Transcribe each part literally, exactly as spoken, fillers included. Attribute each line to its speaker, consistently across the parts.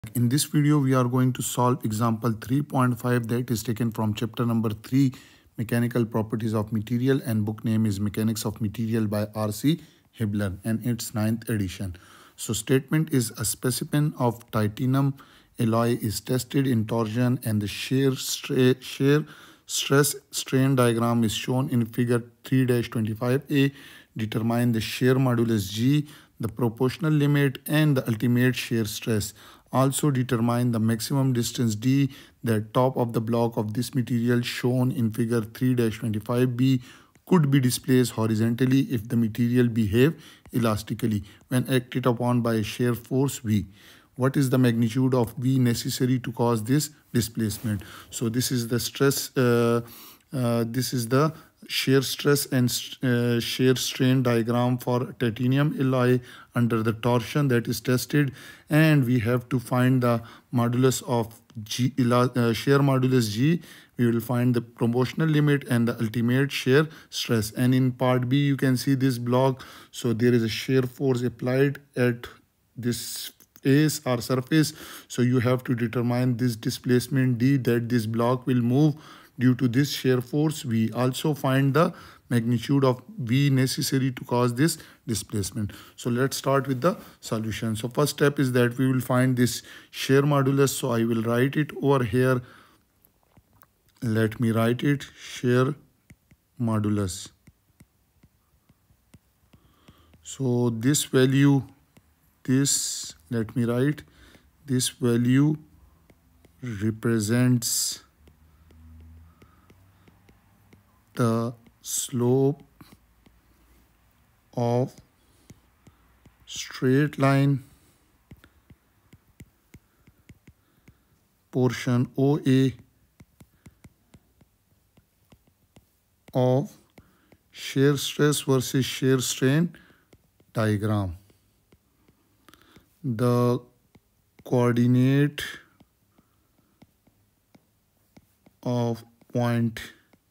Speaker 1: In this video, we are going to solve example three point five that is taken from chapter number three, Mechanical Properties of Material, and book name is Mechanics of Material by R C Hibbeler, and its ninth edition. So statement is a specimen of titanium alloy is tested in torsion and the shear, stra shear stress strain diagram is shown in figure three twenty-five A. Determine the shear modulus G, the proportional limit, and the ultimate shear stress. Also determine the maximum distance D, the top of the block of this material shown in figure three twenty-five B could be displaced horizontally if the material behave elastically when acted upon by a shear force V. What is the magnitude of V necessary to cause this displacement? So this is the stress, uh, uh, this is the shear stress and uh, shear strain diagram for titanium alloy under the torsion that is tested, and we have to find the modulus of G, uh, shear modulus G. We will find the proportional limit and the ultimate shear stress. And in part B, you can see this block. So there is a shear force applied at this face or surface. So you have to determine this displacement D, that this block will move due to this shear force. We also find the magnitude of V necessary to cause this displacement. So let's start with the solution. So first step is that we will find this shear modulus. So I will write it over here. Let me write it, shear modulus. So this value, this, let me write, this value represents the slope of straight line portion O A of shear stress versus shear strain diagram. The coordinate of point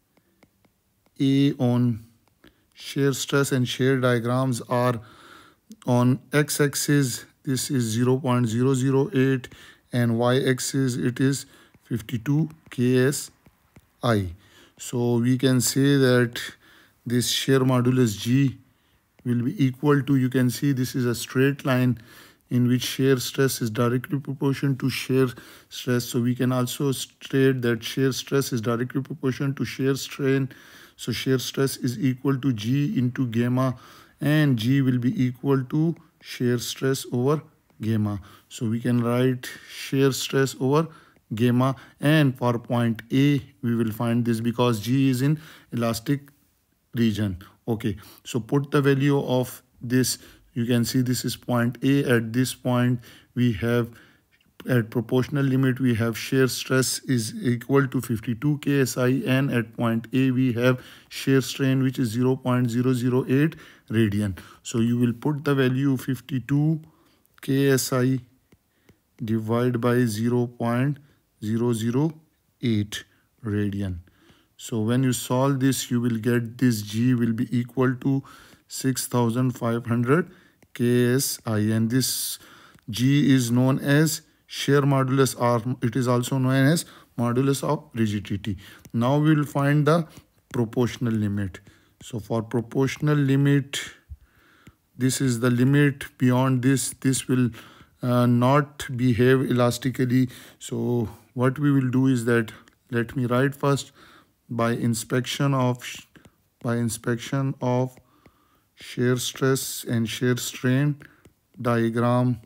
Speaker 1: A on shear stress and shear diagrams are on x-axis, this is zero point zero zero eight, and y-axis it is fifty-two K S I. So we can say that this shear modulus G will be equal to, you can see this is a straight line in which shear stress is directly proportional to shear stress. So we can also state that shear stress is directly proportional to shear strain. So shear stress is equal to G into gamma, and G will be equal to shear stress over gamma. So we can write shear stress over gamma, and for point A we will find this because G is in elastic region. Okay, so put the value of this. You can see this is point A. At this point we have, at proportional limit we have shear stress is equal to fifty-two K S I, and at point A we have shear strain which is zero point zero zero eight radian. So you will put the value fifty-two K S I divided by zero point zero zero eight radian. So when you solve this, you will get this G will be equal to six thousand five hundred K S I, and this G is known as shear modulus, or it is also known as modulus of rigidity. Now we will find the proportional limit. So for proportional limit, this is the limit. Beyond this, this will uh, not behave elastically. So what we will do is that, let me write first, by inspection of by inspection of shear stress and shear strain diagram,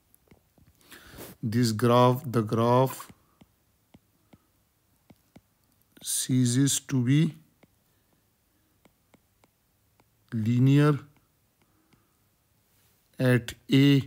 Speaker 1: this graph, the graph ceases to be linear at A.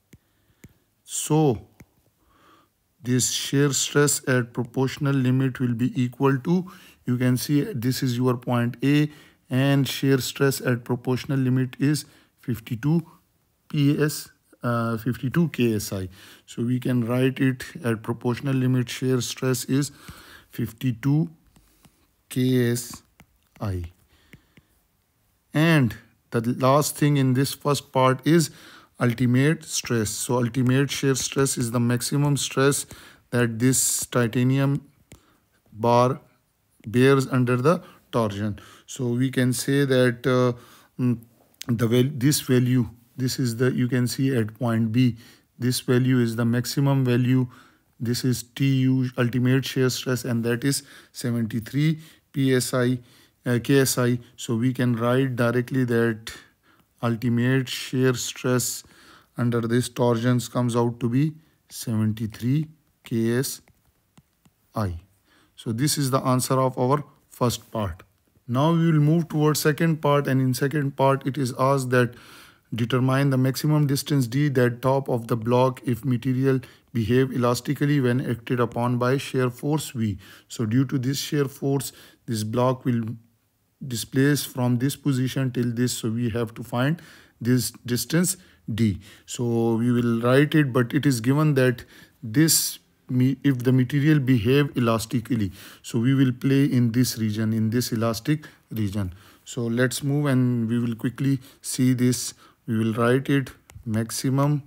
Speaker 1: So this shear stress at proportional limit will be equal to, you can see this is your point A, and shear stress at proportional limit is fifty-two P S, uh, fifty-two K S I. So we can write it at proportional limit shear stress is fifty-two K S I. And the last thing in this first part is ultimate stress. So ultimate shear stress is the maximum stress that this titanium bar bears under the torsion. So we can say that uh, mm, the val this value, this is the, you can see at point B, this value is the maximum value. This is T U, ultimate shear stress, and that is seventy-three P S I, uh, K S I. So we can write directly that ultimate shear stress under this torsions comes out to be seventy-three K S I. So this is the answer of our first part. Now we will move towards second part, and in second part it is asked that determine the maximum distance d that top of the block if material behave elastically when acted upon by shear force V. So due to this shear force, this block will displace from this position till this. So we have to find this distance d. So we will write it, but it is given that this, if the material behave elastically, so we will play in this region, in this elastic region. So let's move and we will quickly see this. We will write it maximum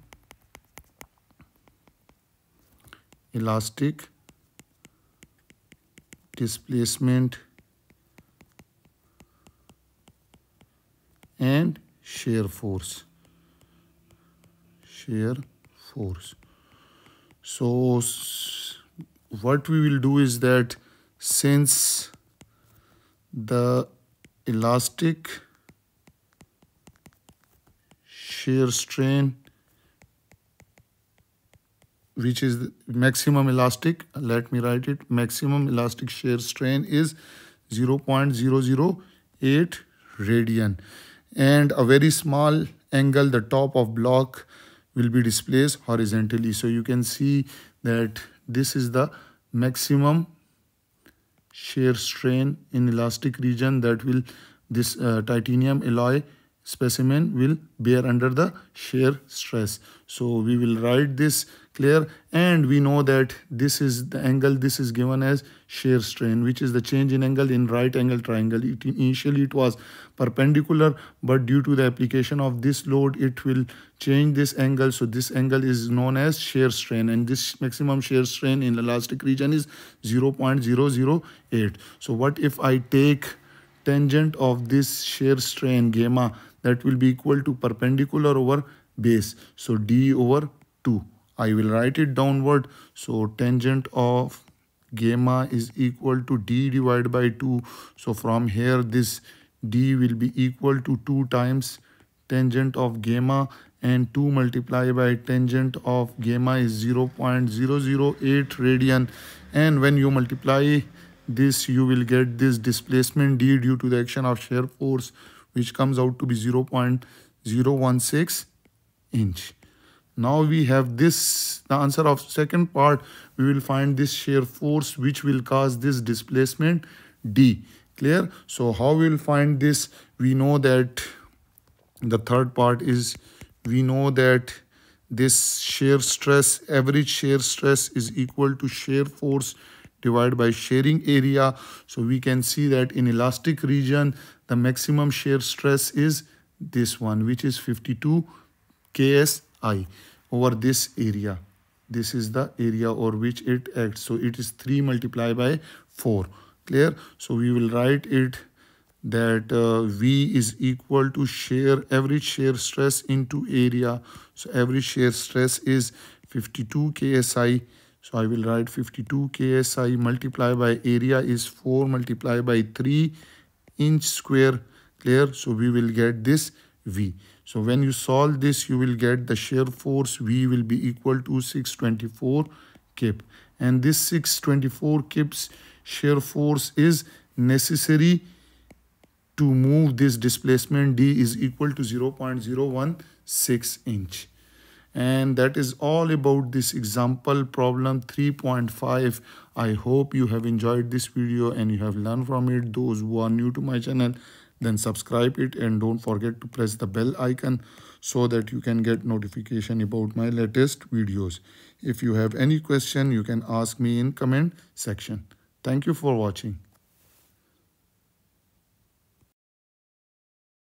Speaker 1: elastic displacement and shear force. Shear force. So what we will do is that since the elastic shear strain, which is the maximum elastic, let me write it, maximum elastic shear strain is zero point zero zero eight radian, and a very small angle, the top of block will be displaced horizontally. So you can see that this is the maximum shear strain in elastic region that will this uh, titanium alloy specimen will bear under the shear stress. So we will write this clear, and we know that this is the angle, this is given as shear strain, which is the change in angle in right angle triangle. It, initially it was perpendicular, but due to the application of this load it will change this angle. So this angle is known as shear strain, and this maximum shear strain in elastic region is zero point zero zero eight. So what if I take tangent of this shear strain gamma, that will be equal to perpendicular over base, so d over two. I will write it downward. So tangent of gamma is equal to d divided by two. So from here this d will be equal to two times tangent of gamma, and two multiplied by tangent of gamma is zero point zero zero eight radian, and when you multiply this you will get this displacement d due to the action of shear force, which comes out to be zero point zero one six inch. Now we have this, the answer of second part. We will find this shear force which will cause this displacement d. Clear? So how we will find this? We know that the third part is, we know that this shear stress, average shear stress is equal to shear force divided by shearing area. So we can see that in elastic region the maximum shear stress is this one, which is fifty-two K S I over this area. This is the area over which it acts. So it is three multiplied by four. Clear? So we will write it that uh, V is equal to shear, average shear stress into area. So average shear stress is fifty-two K S I. So I will write fifty-two K S I multiplied by area is four multiplied by three inch square. Clear? So we will get this V. So when you solve this, you will get the shear force V will be equal to six hundred twenty-four kip. And this six hundred twenty-four kips shear force is necessary to move this displacement D is equal to zero point zero one six inch. And that is all about this example problem three point five. I hope you have enjoyed this video and you have learned from it. Those who are new to my channel, then subscribe it and don't forget to press the bell icon so that you can get notification about my latest videos. If you have any question, you can ask me in comment section. Thank you for watching.